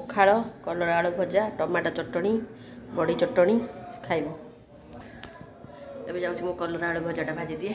पखाल कलरा आलू भजा टमाटो चटणी बड़ी चटणी खाइब एबे जाऊँ मो कलरा आलू भजाटा भाजी दिए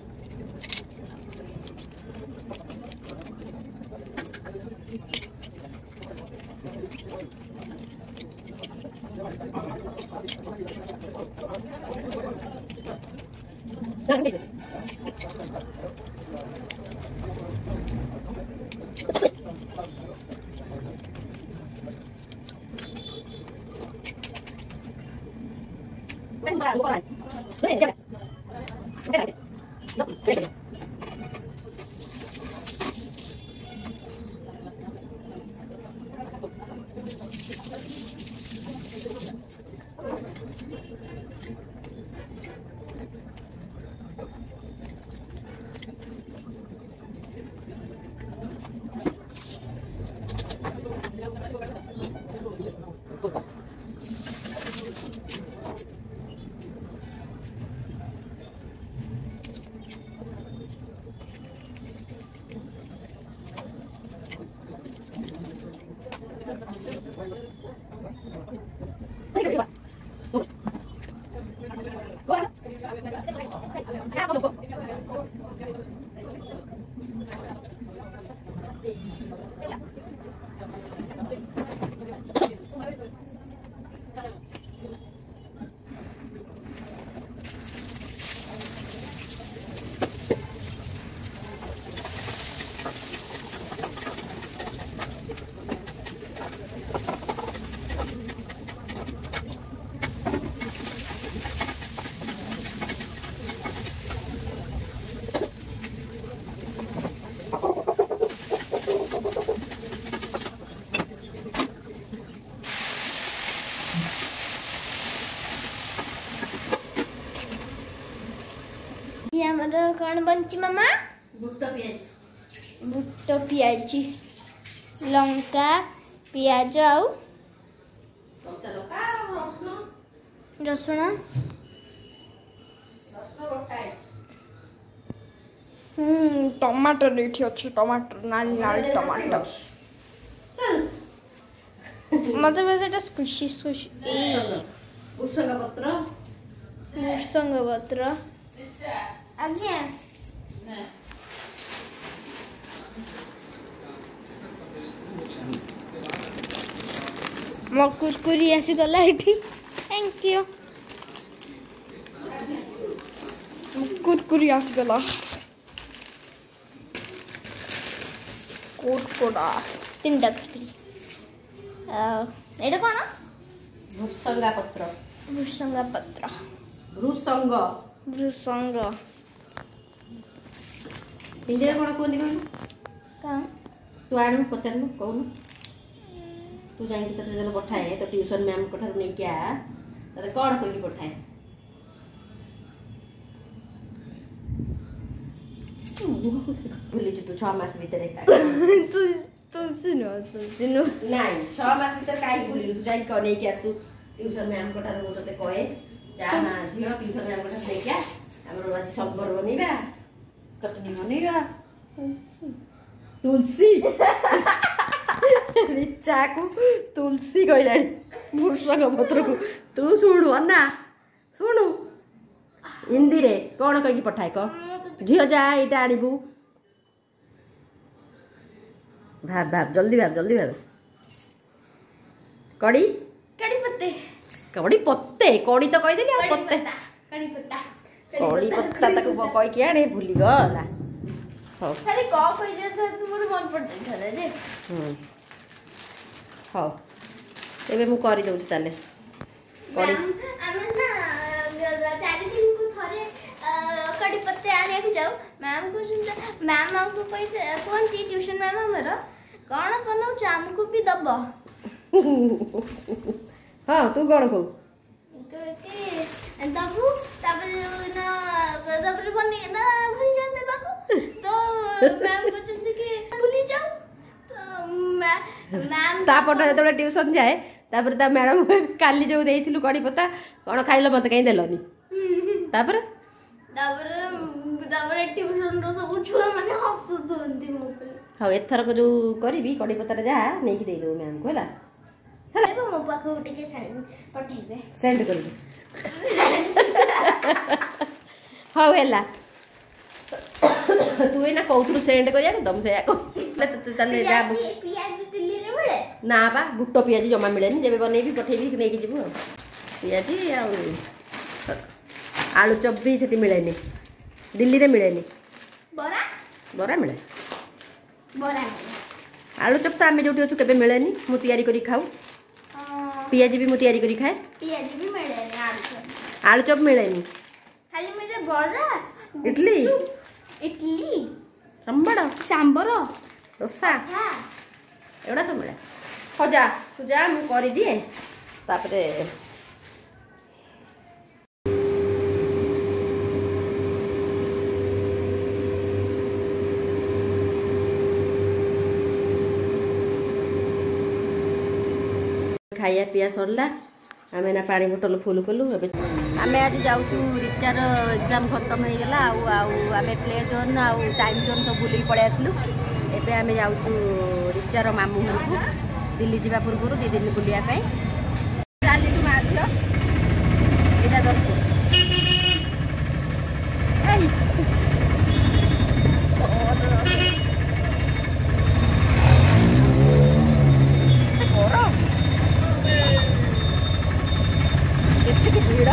कौन बनची मामा बुट पियाजी लंका पियाज आउ रसुण टमाटर नहीं अच्छे टमाटर नाली नाली टमाटर मतलब वैसे स्क्विशी स्क्विशी भृषंग पत्र आज्ञा मो कुरकुरी आसी गला एठी थैंक यू कुरकुरी आसी गला कुरकुरा तीनटा कुरकुरी एटा कोन भृषंगा पत्र भृषंगा पत्र भृषंग भृषंग हिंदी कौन कहते कहलु कौन तू आणु पचारू कहूनु तू जाइए तो जो पठाए तो ट्यूशन मैम को नहीं क्या तो कौन कह पठाए भूली तू 6 मास भीतर नहीं 6 मास भीतर कहीं भूलू तू जाइए कह नहीं आसू ट्यूशन मैम को मुझे कहे जा माँ झील ट्यूशन मैम को नहीं क्या आम आज संबर बनवा चटनी बनवा तुलसी रिचा को तुलसी कहला भृषंग पत्र को तू शुणु अन्ना शुणु हिंदी रे कौन कही पठाए कह झील जा यहाँ आणबू भाव भाव जल्दी भाव कड़ी कड़ी पत्ते कड़ी पत्ते कड़ी तो कहीदेली पत्ते कड़ी पत्ता कड़ी पत्ता ताको कही कि आने भूली गला हो खाली क कहि दे तू मोर मन पड़ जाय जे हो एबे मु करि दउ ताले कड़ी आमे ना 4 दिन को थरे कड़ी पत्ते आने के जाऊ मैम को मैम हमको पैसे कौन सी ट्यूशन मैम हमर कौन बनाऊ चाम को भी दब हां तू कौन कहू के तबु तबे ना तबे बनी ना भूल जाते बाकू तो मैम को चंद के भूली जाऊ तो मैम तापर जेतबे ट्यूशन जाए तापर ता मैडम काली जो देइथिलु कड़ी पत्ता कोन खाइलो मते कहीं देलोनी तापर ट्यूशन रो सब छुआ माने हसु जोंती मो पे हां एथर को जो करबी कड़ी पत्ता जा नेकी दे दो मैम को हला मो पाखो टिके पठेबे सेंड कर हाउ हैला तू एना कौथुरु सेंड करिया दम से तले जा पियाजी दिल्ली रे मिले ना बा बुट्टो पियाजी जमा मिलेनी जेबे बनेबी पठेबी नेकी जीवु पियाजी आलू चप भी सेठी मिलेनी दिल्ली रे मिलेनी बरा बरा मिले बरा आलू चप तो आमे जोटी अछु केबे मिलेनी मु तयारी करी खाऊ पियाजी भी मु तयारी करी खाए पियाजी भी मिलेनी आलू चप मिलेनी खाली मेरे बरा इडली इडली सांबर डोसा एवढा तो मिले हो जा तू जा मु करी दिए तापरे खाइया पिया सरला आमे ना पानी बोतल फुल कलु आमे आज जाऊँ रिचार एग्जाम खत्म हो गला आमे प्ले जोन टाइम जोन सब बुल पलि आसलु एबे आमे जाऊँ रिचार मामू घर को दिल्ली जावा पूर्व 2 दिन बुलिया चली तू मार एटा दस भीड़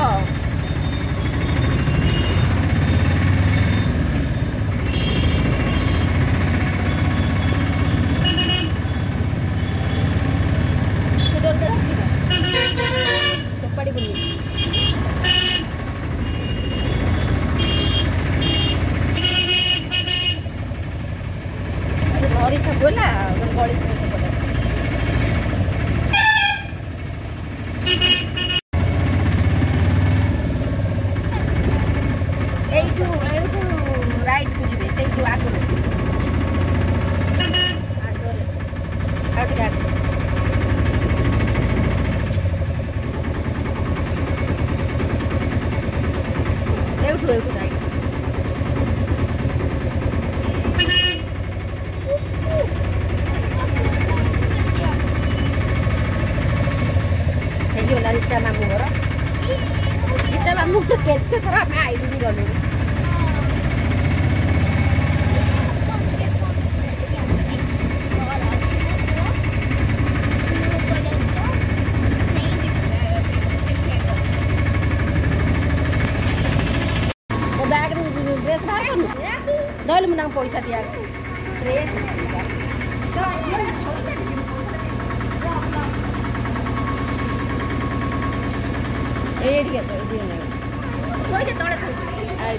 चपाड़ी बुली धरी थको ना गली राइट को जी से जो आगे रिचा मामू घर रिचा मामू केते थरा मैं आइलु भी गलु बैग ड्रेस बाहर करू दल मुना पैसा दिया ड्रेस तो एडिया तो दिने कोई के तोड़े आई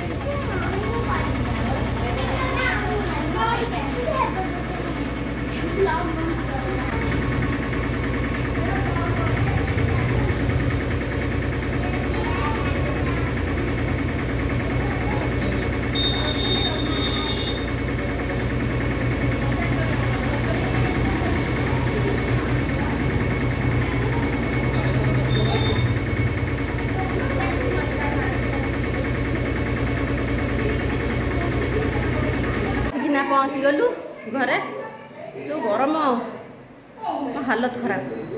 पहुँच गलु घरे जो गरम हालत खराब